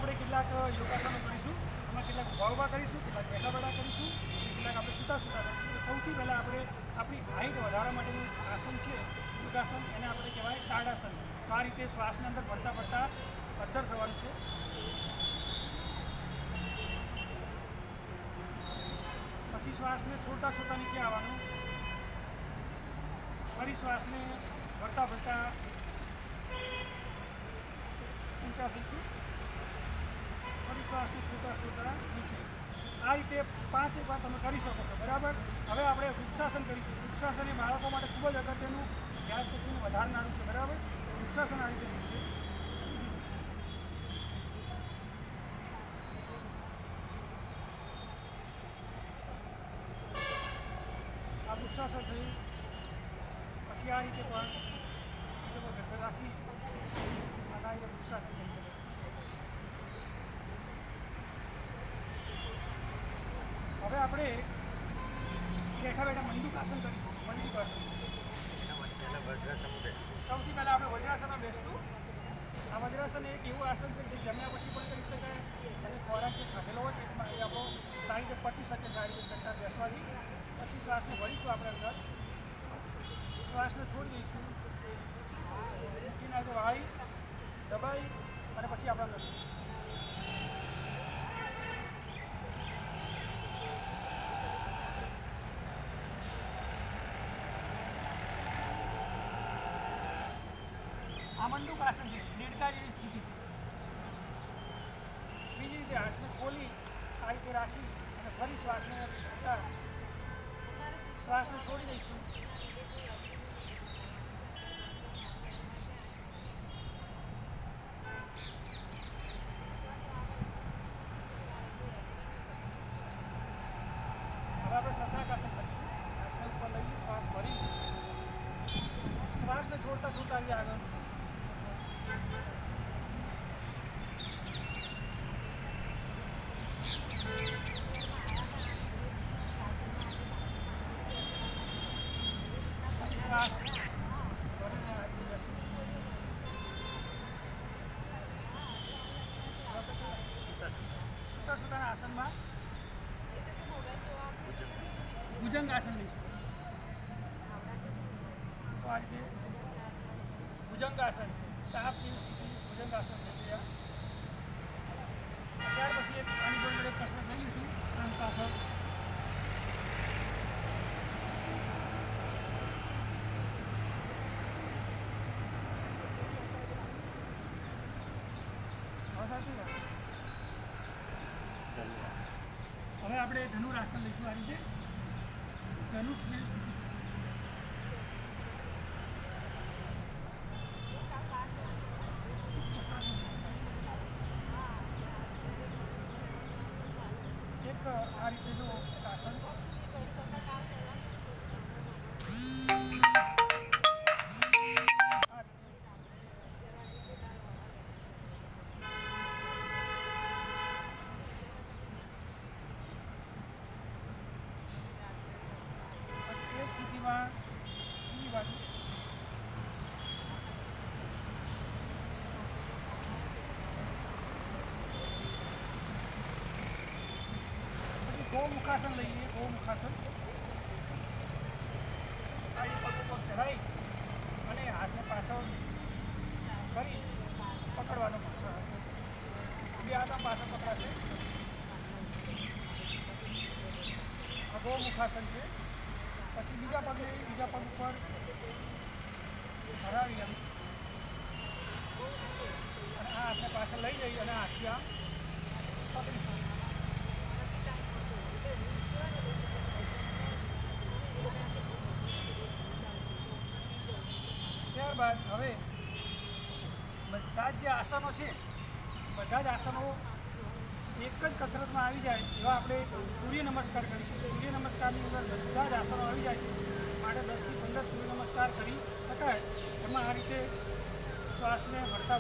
આપણે કેટલાક યોગાસનો કરીશું, એમાં કેટલાક ઊભા કરીશું, કેટલાક બેઠા કરીશું, કેટલાક આપણે સૂતા કરીશું. સૌથી પહેલાં આપણે આપણી હાઇટ વધારવા માટેનું આસન છે યોગાસન, એને આપણે કહેવાય તાડાસન. તો આ રીતે શ્વાસની અંદર ભરતા અદ્ધર થવાનું છે. પછી શ્વાસને છોડતા નીચે આવવાનું. ફરી શ્વાસને ભરતા ઊંચા થઈશું. ફરી શ્વાસને છોડતા નીચે. આ રીતે 5 વાર તમે કરી શકો છો. બરાબર. હવે આપણે વૃક્ષાસન કરીશું. વૃક્ષાસન એ બાળકો માટે ખૂબ જ અગત્યનું યાદશક્તિનું વધારનારું છે. બરાબર. વૃક્ષાસન આ રીતે થશે. આ વૃક્ષાસન થઈ પછી આ રીતે પણ રાખી આ રીતે વૃક્ષાસન થઈ શકે. હવે આપણે બેઠા મંડુકાસન કરીશું. મંડુકાસન સૌથી પહેલાં આપણે વજ્રાસનમાં બેસશું. આ વજ્રાસન એક એવું આસન છે જે જમ્યા પછી પણ કરી શકાય અને ખોરાક જે ખાધેલો હોય પેટમાં એ આપણો સારી રીતે પચી શકે. સારી રીતે કરતાં બેસવાથી પછી શ્વાસને ભરીશું આપણે અંદર. શ્વાસને છોડી દઈશું. મૂકીને તો વાળી દબાઈ અને પછી આપણે અંદર આ મંડુકાસન છે, દેડકા જેવી સ્થિતિ. બીજી રીતે હાથને ખોલી આ રીતે રાખી અને ફરી શ્વાસને છોડી દઈશું. હવે આપણે શશાકાસન કરીશું. હાથને ઉપર લઈએ, શ્વાસ ભરી શ્વાસને છોડતા આગળ. સુતાના આસનમાં ભુજંગ આસન લઈશું. તો આ રીતે ભુજંગ આસન, સાપ જેવી સ્થિતિ ભુજંગ આસન થઈ ગયા. ત્યાર પછી એક આની જોડે કસરત લઈ લઈશું. આમ પાછળ હવે આપણે ધનુરાસન લઈશું. આ રીતે ધનુષ જેવી સ્થિતિ. એક આ રીતે જો આસન સ્થિતિમાં બીજી બાજુ પછી ગૌમુખાસન લઈએ. ગૌમુખાસન આ પગ ચઢાવી અને હાથને પાછળ કરી પકડવાનો. બે હાથમાં પાછળ પકડાશે. આ ગૌમુખાસન છે. પછી બીજા પગ ઉપર હરાવી એમ અને આ હાથને પાછળ લઈ જઈ અને હાથથી આમ પકડીશું. ત્યારબાદ હવે બધા જ જે આસનો છે બધા જ આસનો એક જ કસરતમાં આવી જાય એવા આપણે સૂર્ય નમસ્કાર કરીશું. સૂર્ય નમસ્કારની અંદર બધા જ આસનો આવી જાય છે. માટે 10 થી 15 સૂર્ય નમસ્કાર કરી શકાય. એમાં આ રીતે શ્વાસને ભરતા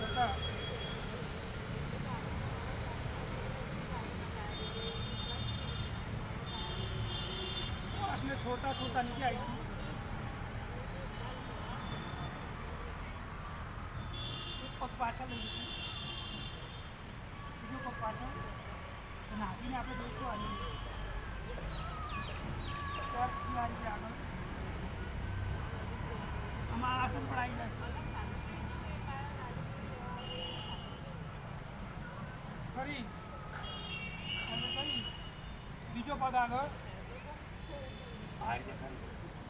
શ્વાસને છોડતા નીચે આવીશું. એક પગ પાછળ લઈ જઈશું. બીજું પાછળ અને હાથીને આપણે જોઈશું આવી ત્યાર પછી આ રીતે આગળ આમાં આસન પણ આવી જાય ફરી અને કરી બીજો પગ આગળ આ રીતે કરી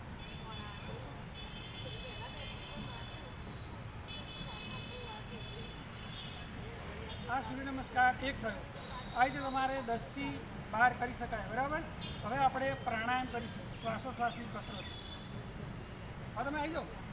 આ સૂર્ય નમસ્કાર એક થયો આ રીતે તમારે 10 થી 12 કરી શકાય બરાબર હવે આપણે પ્રાણાયામ કરીશું શ્વાસોશ્વાસની કસરત હા તમે આવી જાઓ